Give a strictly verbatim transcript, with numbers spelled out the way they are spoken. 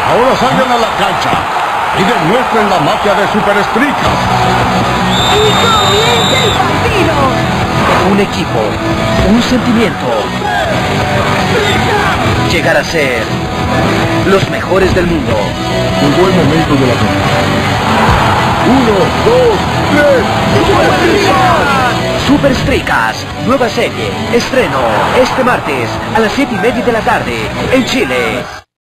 Ahora salgan a la cancha y demuestren la magia de Super Stricas. ¡Y comienza el partido! Un equipo, un sentimiento. Llegar a ser los mejores del mundo. Un buen momento de la temporada. Uno, dos, tres. ¡Super Stricas! Super Stricas, nueva serie, estreno este martes a las siete y media de la tarde en Chile.